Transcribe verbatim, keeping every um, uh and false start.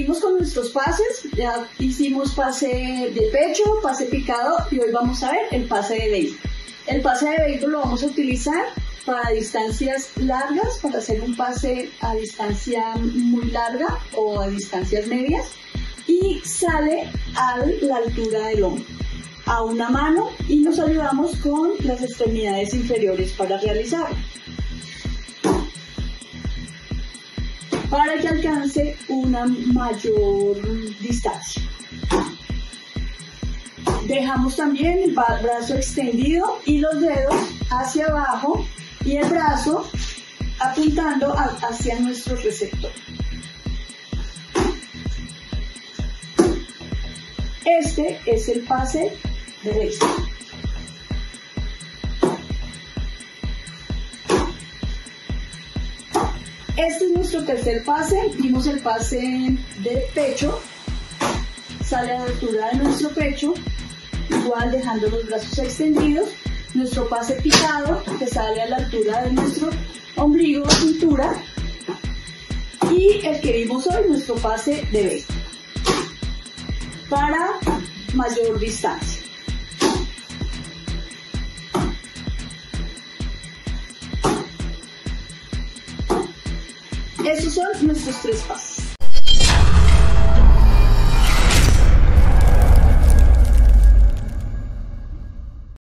seguimos con nuestros pases. Ya hicimos pase de pecho, pase picado y hoy vamos a ver el pase de béisbol. El pase de béisbol lo vamos a utilizar para distancias largas, para hacer un pase a distancia muy larga o a distancias medias, y sale a la altura del hombro, a una mano, y nos ayudamos con las extremidades inferiores para realizarlo, para que alcance una mayor distancia. Dejamos también el brazo extendido y los dedos hacia abajo y el brazo apuntando a, hacia nuestro receptor. Este es el pase de béisbol. Este es nuestro tercer pase. Vimos el pase de pecho, sale a la altura de nuestro pecho, igual dejando los brazos extendidos. Nuestro pase picado, que sale a la altura de nuestro ombligo o cintura. Y el que vimos hoy, nuestro pase de béisbol, para mayor distancia. Esos son nuestros tres pasos.